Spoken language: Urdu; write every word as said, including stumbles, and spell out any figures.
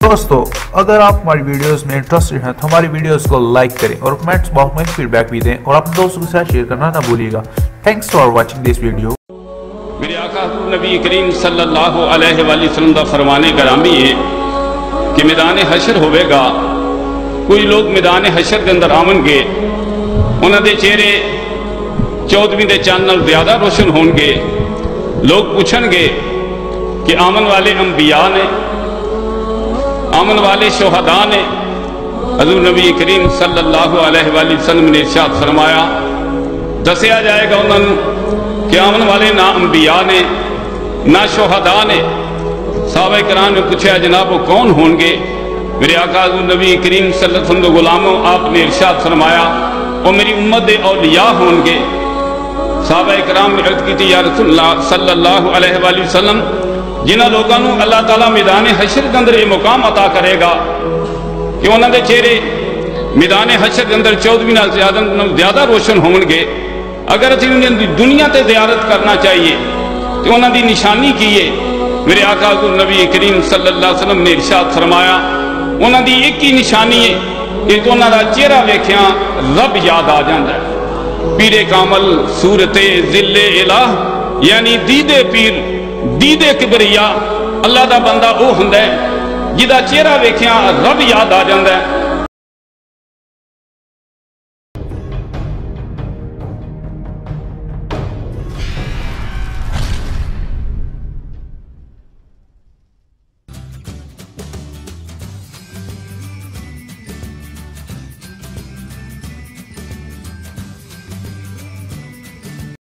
دوستو اگر آپ ہماری ویڈیوز میں انٹرسٹڈ ہیں تو ہماری ویڈیوز کو لائک کریں اور کمنٹس باکس میں فیڈ بیک بھی دیں اور اپنے دوستوں کے ساتھ شیئر کرنا نہ بھولیے گا۔ Thanks for watching this video. میرے آقا نبی کریم صلی اللہ علیہ وآلہ وسلم دا فرمانے گرامی ہے کہ میدان حشر ہوئے گا، کوئی لوگ میدان حشر کے اندر آمن گے، انہوں دے چہرے چودویں دے چانل زیادہ روشن ہون گے، لوگ پوچھن گے کہ آمن والے انبیاء نے، آمن والے شہداء نے؟ حضور نبی کریم صلی اللہ علیہ وآلہ وسلم نے ارشاد فرمایا، دسیا جائے گا انہوں نے کہ آمن والے نہ انبیاء نے نہ شہداء نے۔ صحابہ کرام نے پوچھا جناب وہ کون ہوں گے؟ میرے آقا حضور نبی کریم صلی اللہ علیہ وسلم غلاموں آپ نے ارشاد فرمایا وہ میری امت اولیاء ہوں گے۔ صحابہ کرام نے عرض کی تھی یا رسول اللہ صلی اللہ علیہ وآلہ وسلم جنہ لوگوں نے اللہ تعالیٰ میدان حشر کے اندر یہ مقام عطا کرے گا کہ انہوں نے چہرے میدان حشر کے اندر چودویں زیادہ زیادہ روشن ہوں گے، اگر اسی انہیں دنیا تے زیارت کرنا چاہیے تو انہوں نے نشانی کیے۔ میرے آقا حضور نبی کریم صلی اللہ علیہ وسلم نے ارشاد فرمایا انہوں نے ایک ہی نشانی ہے کہ تو انہوں نے چہرہ ویکھیاں رب یاد آ جاندہ ہے۔ پیر کامل صورت ذل الہ یعنی دید پیر دید کبریا اللہ دا بندہ وہ ہندہ ہے جدہ چہرہ ویکھیاں رب یاد آ جاندہ ہے۔